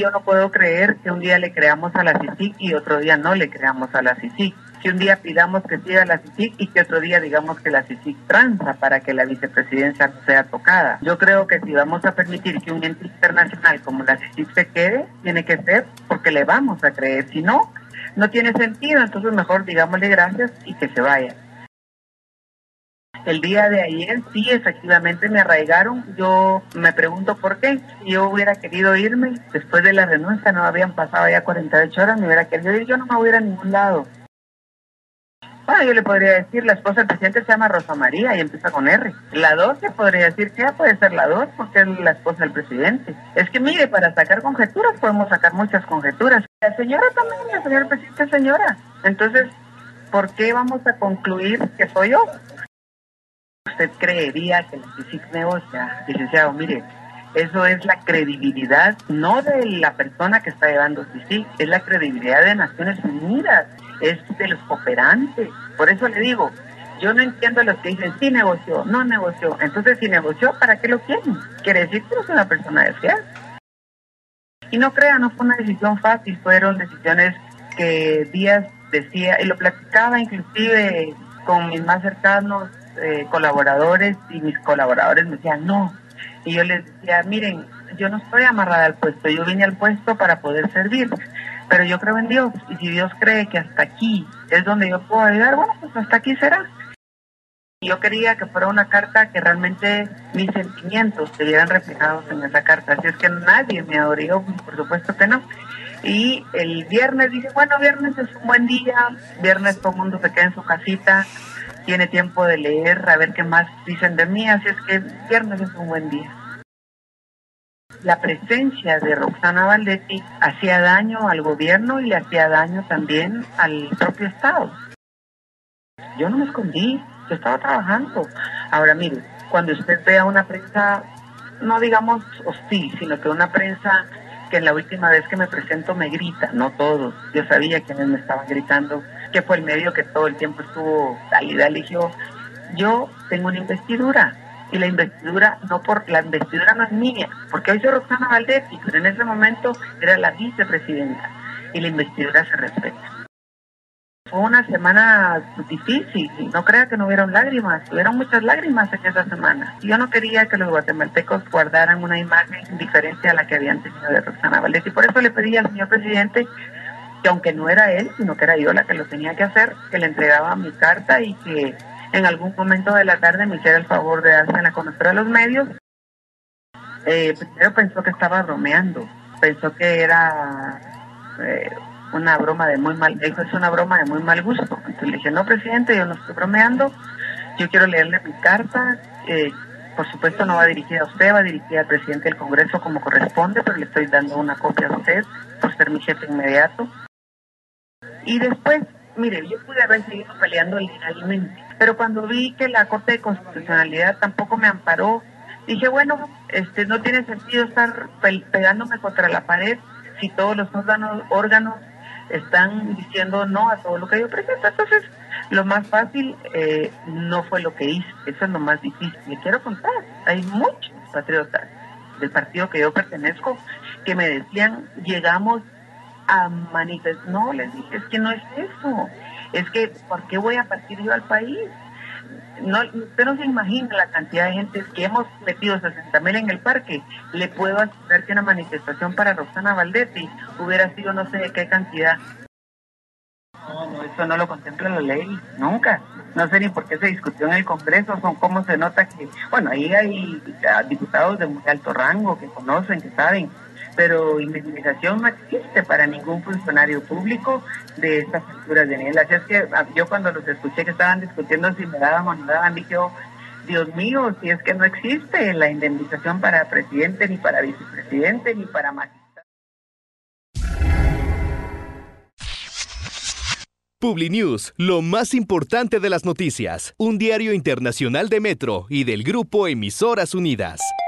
yo no puedo creer que un día le creamos a la CICIG y otro día no le creamos a la CICIG. Que un día pidamos que siga la CICIG y que otro día digamos que la CICIG tranza para que la vicepresidencia no sea tocada. Yo creo que si vamos a permitir que un ente internacional como la CICIG se quede, tiene que ser porque le vamos a creer. Si no, no tiene sentido, entonces mejor digámosle gracias y que se vaya. El día de ayer sí, efectivamente me arraigaron. Yo me pregunto por qué. Si yo hubiera querido irme, después de la renuncia, no habían pasado ya 48 horas, me hubiera querido ir, yo no me hubiera a ningún lado. Bueno, yo le podría decir, la esposa del presidente se llama Rosa María y empieza con R. La 12 podría decir que ya puede ser la 2 porque es la esposa del presidente. Es que mire, para sacar conjeturas podemos sacar muchas conjeturas. La señora también, la señora presidenta es señora. Entonces, ¿por qué vamos a concluir que soy yo? ¿Usted creería que la CICIG negocia? Licenciado, mire, eso es la credibilidad, no de la persona que está llevando CICIG, es la credibilidad de Naciones Unidas, es de los cooperantes. Por eso le digo, yo no entiendo a los que dicen, sí negoció, no negoció. Entonces, si negoció, ¿para qué lo quieren? Quiere decir que no es una persona de fiar. Y no crea, no fue una decisión fácil, fueron decisiones que Díaz decía, y lo platicaba inclusive con mis más cercanos colaboradores, y mis colaboradores me decían no, y yo les decía, miren, yo no estoy amarrada al puesto, yo vine al puesto para poder servir, pero yo creo en Dios, y si Dios cree que hasta aquí es donde yo puedo ayudar, bueno, pues hasta aquí será. Yo quería que fuera una carta que realmente mis sentimientos se vieran reflejados en esa carta, así es que nadie me adoró, por supuesto que no. Y el viernes dije, bueno, viernes es un buen día, viernes todo el mundo se queda en su casita, tiene tiempo de leer, a ver qué más dicen de mí, así es que viernes es un buen día. La presencia de Roxana Valdetti hacía daño al gobierno y le hacía daño también al propio Estado. Yo no me escondí, yo estaba trabajando. Ahora mire, cuando usted vea una prensa, no digamos hostil, sino que una prensa que la última vez que me presento me grita, no todos, yo sabía quiénes me estaban gritando, que fue el medio que todo el tiempo estuvo dale, yo tengo una investidura, y la investidura no es mía, porque hoy soy Roxana Valdetti, pero en ese momento era la vicepresidenta, y la investidura se respeta. Fue una semana difícil, y no crea que no hubieron lágrimas, hubieron muchas lágrimas en esa semana. Yo no quería que los guatemaltecos guardaran una imagen diferente a la que habían tenido de Roxana Valdetti, y por eso le pedí al señor presidente que aunque no era él, sino que era yo la que lo tenía que hacer, que le entregaba mi carta y que en algún momento de la tarde me hiciera el favor de dársela a conocer a los medios. Primero pensó que estaba bromeando, pensó que era una broma de muy mal, dijo, es una broma de muy mal gusto. Entonces le dije, no, presidente, yo no estoy bromeando, yo quiero leerle mi carta, por supuesto no va dirigida a usted, va dirigida al presidente del Congreso como corresponde, pero le estoy dando una copia a usted por ser mi jefe inmediato. Y después, mire, yo pude haber seguido peleando legalmente, pero cuando vi que la Corte de Constitucionalidad tampoco me amparó, dije, bueno, no tiene sentido estar pegándome contra la pared si todos los órganos están diciendo no a todo lo que yo presento. Entonces, lo más fácil no fue lo que hice, eso es lo más difícil. Le quiero contar, hay muchos patriotas del partido que yo pertenezco que me decían, llegamos a manifestar. No, les dije, es que no es eso, es que ¿por qué voy a partir yo al país? No, usted no se imagina la cantidad de gente que hemos metido 60,000 en el parque. Le puedo asegurar que una manifestación para Roxana Valdetti hubiera sido no sé de qué cantidad. No, eso no lo contempla la ley, nunca. No sé ni por qué se discutió en el Congreso, son cómo se nota que, bueno, ahí hay diputados de muy alto rango que conocen, que saben, pero indemnización no existe para ningún funcionario público de estas alturas de nivel. Así es que yo cuando los escuché que estaban discutiendo si me daban o no daban, dije, oh, Dios mío, si es que no existe la indemnización para presidente, ni para vicepresidente, ni para magistrado. Publinews, lo más importante de las noticias, un diario internacional de Metro y del Grupo Emisoras Unidas.